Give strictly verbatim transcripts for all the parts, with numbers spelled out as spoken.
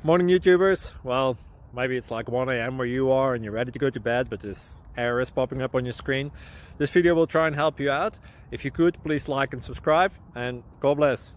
Morning YouTubers. Well, maybe it's like one A M where you are and you're ready to go to bed, but this error is popping up on your screen. This video will try and help you out. If you could, please like and subscribe, and God bless.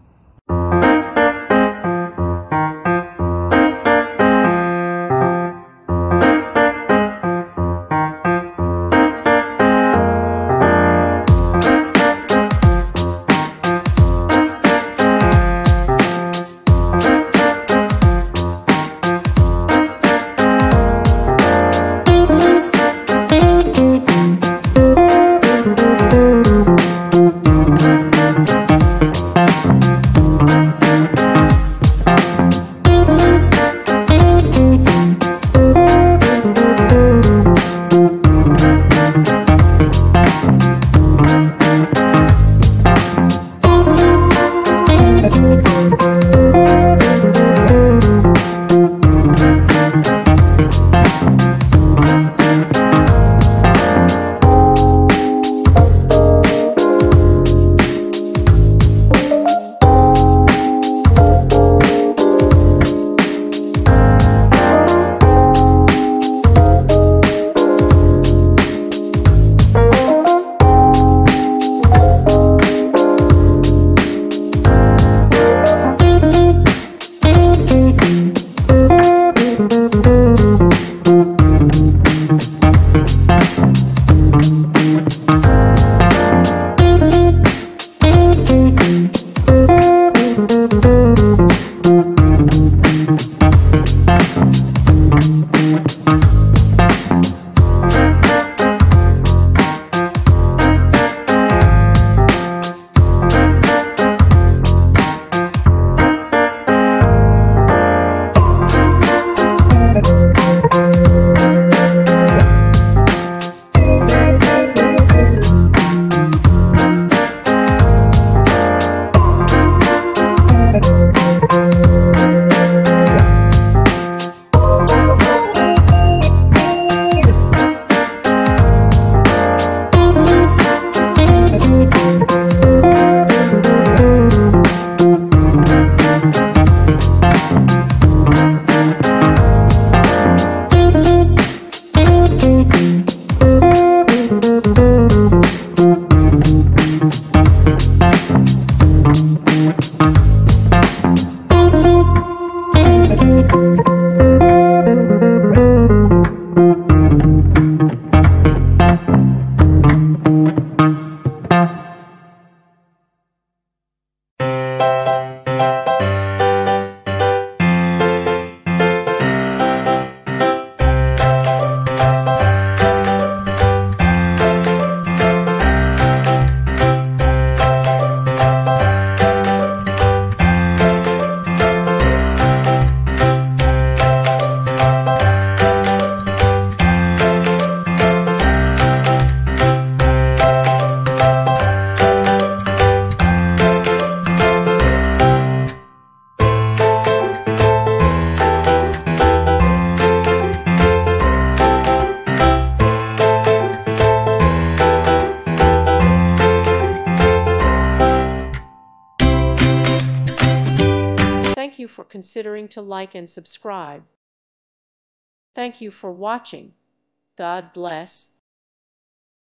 Thank you for considering to like and subscribe. Thank you for watching. God bless.